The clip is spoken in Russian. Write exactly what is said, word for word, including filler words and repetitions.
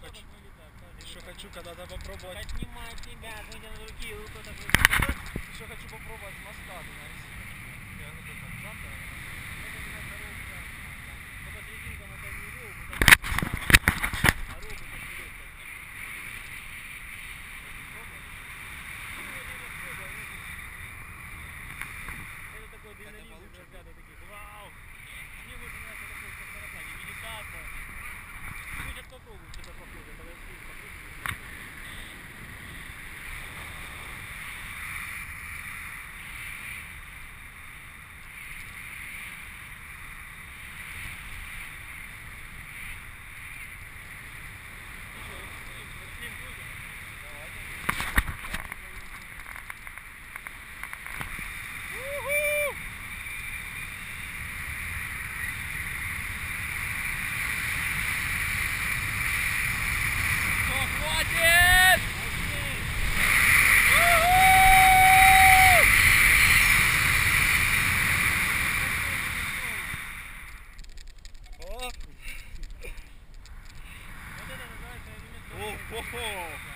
хочу, еще хочу когда-то попробовать. Поднимать тебя, выйдя на другие, вот это, еще хочу попробовать с моста на резине. Я говорю, там джампер. это не на коробка. Только с резинком это не ровно, а ровно как вперед. Это такой адреналин, разгады таких. Вау! Мне больше нравится такой, как сарафане, медитация. Хочет попробовать что-то похожее, подойти, попробовать. О-хо-хо!